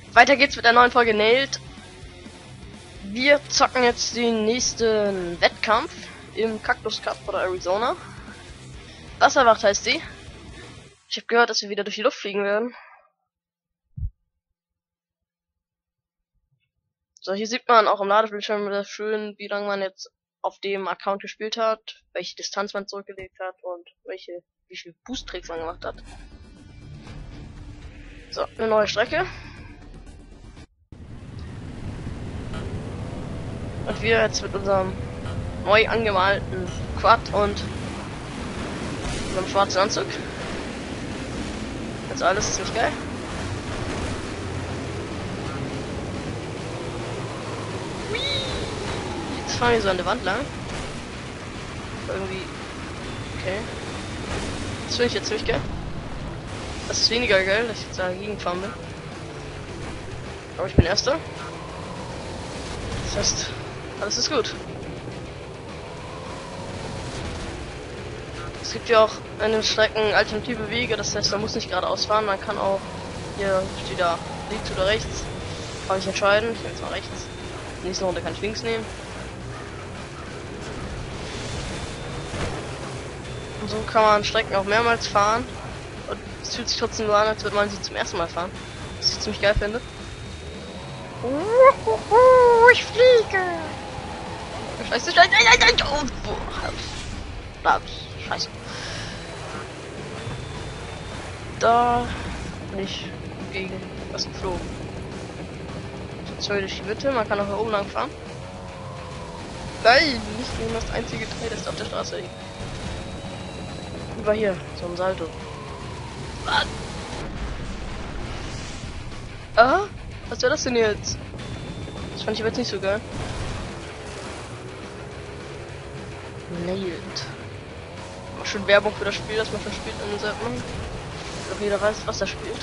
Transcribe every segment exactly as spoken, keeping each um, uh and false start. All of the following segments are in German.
Weiter geht's mit der neuen Folge Nailed. Wir zocken jetzt den nächsten Wettkampf im Cactus Cup oder Arizona. Wasserwacht heißt die. Ich habe gehört, dass wir wieder durch die Luft fliegen werden. So, hier sieht man auch im Ladebildschirm wieder schön, wie lange man jetzt auf dem Account gespielt hat, welche Distanz man zurückgelegt hat und welche, wie viel Boost-Tricks man gemacht hat. So, eine neue Strecke. Und wir jetzt mit unserem neu angemalten Quad und unserem schwarzen Anzug. Also alles ziemlich geil. Jetzt fahren wir so an der Wand lang. Irgendwie. Okay. Das finde ich jetzt ziemlich geil. Das ist weniger geil, dass ich jetzt dagegen gefahren bin. Aber ich bin Erster. Das heißt, alles ist gut. Es gibt ja auch an den Strecken alternative Wege, das heißt, man muss nicht geradeaus fahren, man kann auch, hier steht da links oder rechts, kann ich entscheiden, ich nehme jetzt mal rechts, in der nächsten Runde kann ich links nehmen. Und so kann man Strecken auch mehrmals fahren und es fühlt sich trotzdem so an, als würde man sie zum ersten Mal fahren, was ich ziemlich geil finde. Ich fliege! Scheiße, scheiße, nein, nein, nein, oh, oh, scheiße. Da bin ich gegen was geflogen. Jetzt soll durch die Mitte, man kann auch hier oben lang fahren. Nein, nicht gegen das einzige Teil, das auf der Straße liegt. Über hier, so ein Salto. Ah, ah? Was wäre das denn jetzt? Das fand ich aber jetzt nicht so geil. Nailed. Mach schon Werbung für das Spiel, das man schon spielt in den Seiten. Doch jeder weiß, was er spielt.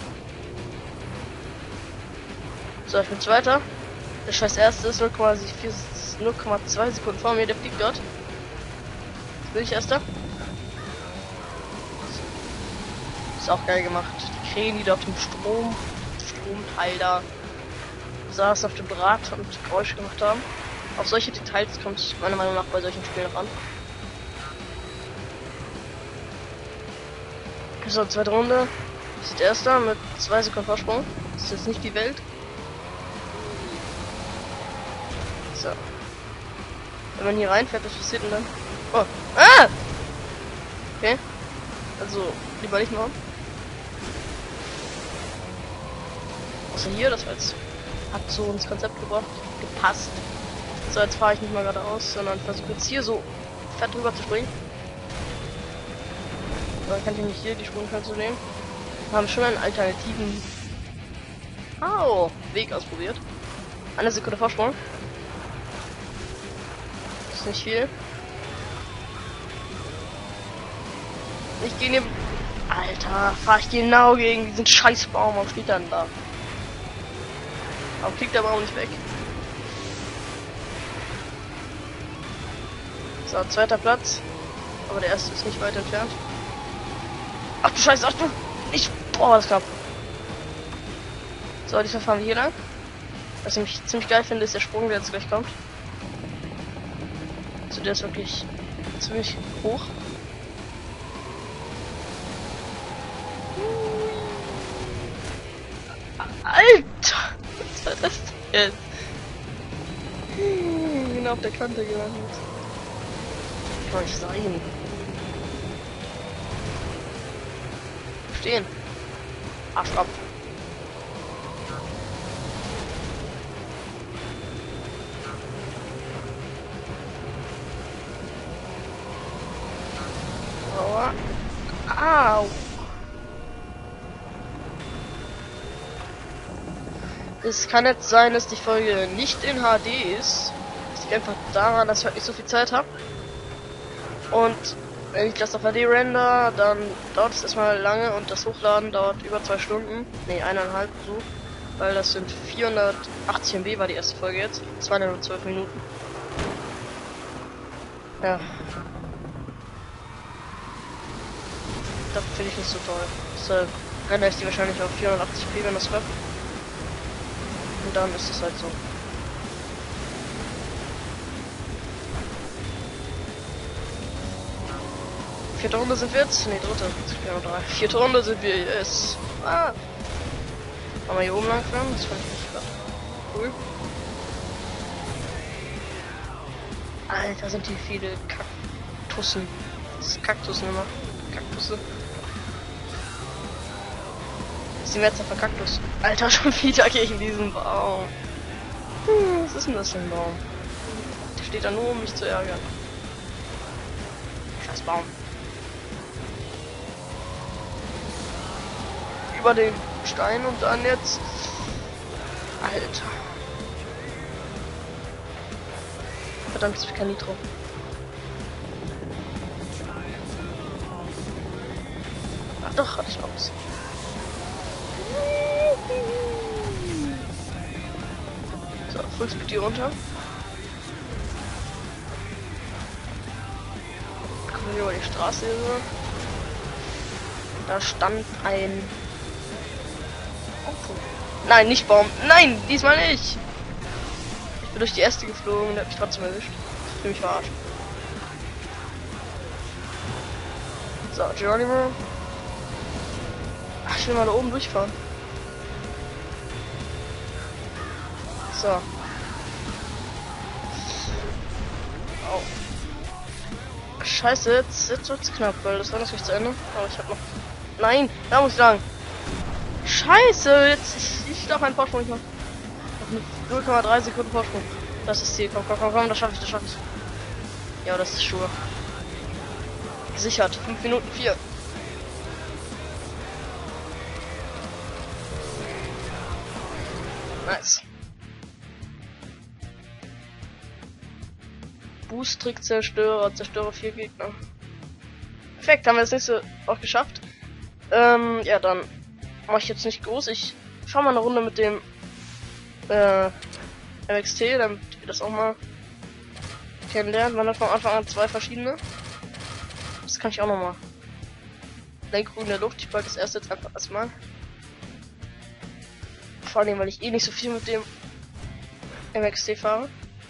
So, ich bin Zweiter. Der scheiß Erste ist null Komma zwei Sekunden vor mir, der fliegt dort. Jetzt bin ich Erster. Ist auch geil gemacht. Die Krähen, die da auf dem Strom, Stromteil da saß auf dem Rad und Geräusche gemacht haben. Auf solche Details kommt es meiner Meinung nach bei solchen Spielen noch an. So, zweite Runde. Das ist Erster mit zwei Sekunden Vorsprung. Das ist jetzt nicht die Welt. So. Wenn man hier reinfährt, was passiert denn dann? Oh. Ah! Okay. Also, lieber nicht machen. Außer hier, das war jetzt, hat so ins Konzept gebracht, gepasst. So, jetzt fahre ich nicht mal geradeaus, sondern versuche jetzt hier so fett drüber zu springen. Dann kann ich nicht hier die Sprungkante nehmen. Wir haben schon einen alternativen oh, Weg ausprobiert. Eine Sekunde Vorsprung. Das ist nicht viel. Ich gehe neben. Alter, fahre ich genau gegen diesen Scheißbaum und steht dann da. Aber kriegt der Baum nicht weg. So, zweiter Platz. Aber der erste ist nicht weit entfernt. Ach du Scheiße, ach du! Ich. Boah, das klappt. So, diesmal fahren wir hier lang. Was ich mich ziemlich geil finde, ist der Sprung, der jetzt gleich kommt. So, der ist wirklich ziemlich hoch. Alter! Was war das jetzt? Genau auf der Kante gelandet. Kann nicht sein. Stehen. Arsch ab. Aua. Au. Es kann jetzt sein, dass die Folge nicht in H D ist. Das liegt einfach daran, dass ich heute nicht so viel Zeit habe. Und wenn ich das auf H D render, dann dauert es erstmal lange und das Hochladen dauert über zwei Stunden. Ne, eineinhalb so. Weil das sind vierhundertachtzig M B war die erste Folge jetzt. zweihundertzwölf Minuten. Ja. Das finde ich nicht so toll. Deshalb render ich die wahrscheinlich auf vierhundertachtzig p, wenn das klappt. Und dann ist es halt so. Vierte Runde sind wir jetzt? Ne, dritte. Ja, drei. Vierte Runde sind wir jetzt. Ah. Machen wir hier oben lang fahren? Das fand ich nicht gerade cool. Alter, sind die viele Kaktussen. Das ist Kaktussen immer. Kaktusse. Das ist die Mehrzahl von Kaktus. Alter, schon wieder gegen diesen Baum. Hm, was ist denn das für ein Baum? Der steht da nur, um mich zu ärgern. Scheiß Baum. Über den Stein und dann jetzt. Alter. Verdammt, ich kein Nitro. Ach doch, hatte ich aus. So, Fullspeed hier runter. Kommen wir über die Straße hier. Da stand ein. Oh, nein, nicht Baum. Nein, diesmal nicht. Ich bin durch die erste geflogen und der hat mich trotzdem erwischt. Ich will mich verarschen. So, Geronimo. Ach, ich will mal da oben durchfahren. So. Oh. Scheiße, jetzt, jetzt wird's knapp, weil das war natürlich zu Ende. Aber ich hab noch. Nein, da muss ich lang. Scheiße, jetzt. Ich, ich darf einen Vorsprung nicht machen. null Komma drei Sekunden Vorsprung. Das ist Ziel. Komm, komm, komm, komm, das schaffe ich, das schaffe ich. Ja, das ist Schuhe. Gesichert. fünf Minuten vier. Nice. Boost-Trick Zerstörer, zerstöre vier Gegner. Perfekt, haben wir das nächste auch geschafft. Ähm, ja, dann mache ich jetzt nicht groß. Ich fahre mal eine Runde mit dem äh, M X T, damit wir das auch mal kennenlernen. Man hat von Anfang an zwei verschiedene. Das kann ich auch noch mal. Lenkung in der Luft, ich packe das erste jetzt einfach erstmal. Vor allem, weil ich eh nicht so viel mit dem M X T fahre.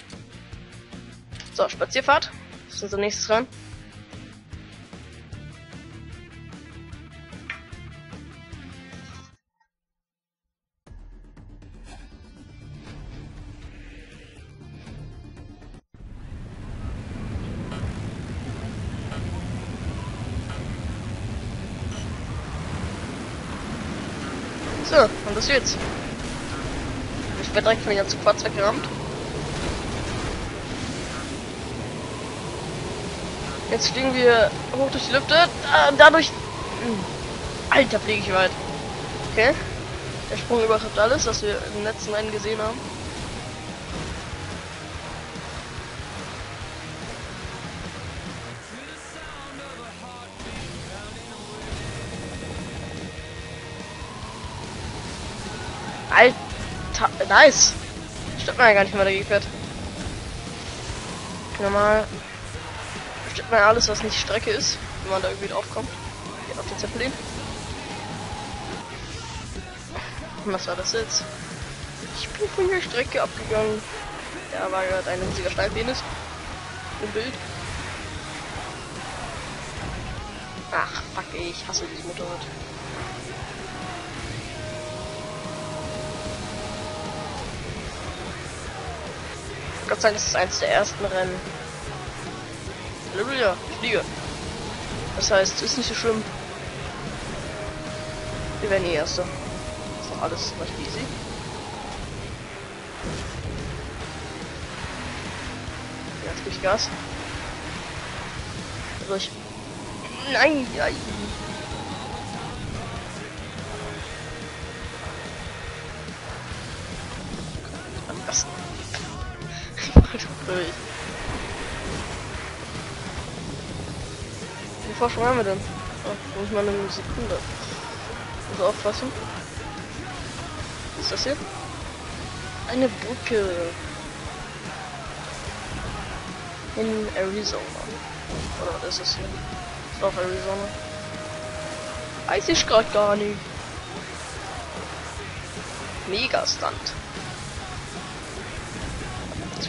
So, Spazierfahrt. Das ist unser nächstes ran. So, und das jetzt. Ich werde direkt von hier zum Fahrzeug gerammt. Jetzt fliegen wir hoch durch die Lüfte. Da, dadurch. Alter, fliege ich weit. Okay. Der Sprung übertrifft alles, was wir im letzten Rennen gesehen haben. Alter, nice. Stimmt man ja gar nicht mehr dagegen fährt. Normal. Stimmt man ja alles, was nicht Strecke ist, wenn man da irgendwie drauf kommt. Geht auf den Zeppelin. Und was war das jetzt? Ich bin von der Strecke abgegangen. Da war gerade ein riesiger Steinpenis im Bild. Ach, fuck, ey, ich hasse dieses Motorrad. Gott sei Dank ist es eins der ersten Rennen. Halleluja, ich fliege. Das heißt, ist nicht so schlimm. Wir werden die Erste. Ist doch alles recht easy. Jetzt gebe ich Gas. Durch. Nein, nein. Was? Durch. Wie viel Vorsprung haben wir denn? Oh, muss mal eine Sekunde. Also aufpassen. Was ist das hier? Eine Brücke. In Arizona. Oder was ist das hier? Ist auch Arizona. Weiß ich gerade gar nicht. Mega Stunt.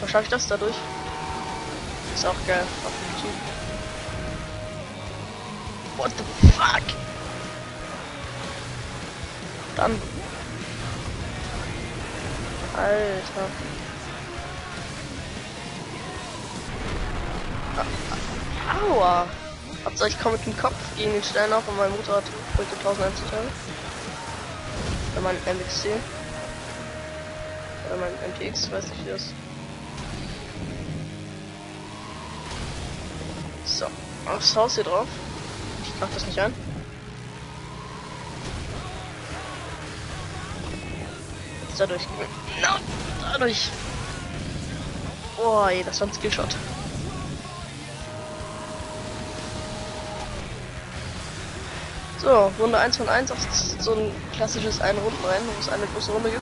Manchmal schaffe ich das dadurch. Ist auch geil. Auf YouTube. What the fuck? Dann. Alter. Aua! Hauptsache ich komme mit dem Kopf gegen den Stein auf und mein Motorrad bringt tausend Teile. Oder mein M X C. Oder mein M P X, weiß nicht wie das. So, aufs Haus hier drauf. Ich mach das nicht an. Dadurch. No, dadurch. Boah, das war ein Skillshot. So, Runde eins von eins auf so ein klassisches Ein-Runden-Rennen, wo es eine große Runde gibt.